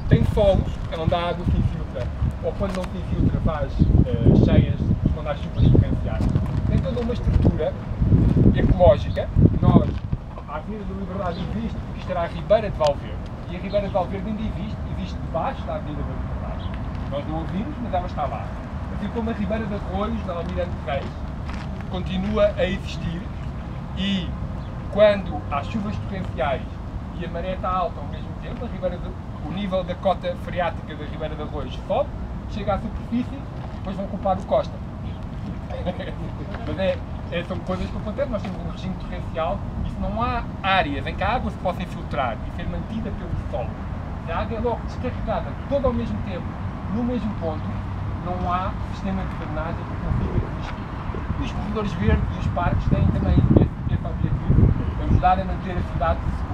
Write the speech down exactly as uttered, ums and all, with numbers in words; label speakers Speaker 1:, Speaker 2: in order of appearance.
Speaker 1: tem solos onde a água se infiltra, ou quando não se infiltra faz uh, cheias quando há chuvas torrenciais. Tem toda uma estrutura ecológica. Nós, a Avenida da Liberdade existe porque isto era a Ribeira de Valverde, e a Ribeira de Valverde ainda existe, existe debaixo da Avenida da Liberdade. Nós não ouvimos, mas ela está lá. Assim como a Ribeira de Arroios, na Almirante Reis, continua a existir, e quando há chuvas torrenciais e a maré está alta ao mesmo tempo, a Ribeira de, o nível da cota freática da Ribeira de Arroios sobe, chega à superfície, depois vão culpar o Costa. Mas é, é, são coisas que acontecem. Nós temos um regime torrencial e se não há áreas em que a água se possa infiltrar e ser mantida pelo solo, se a água é logo descarregada toda ao mesmo tempo, no mesmo ponto, não há sistema de drenagem que consiga resistir. E os corredores verdes e os parques têm também esse, esse objetivo, ajudar a manter a cidade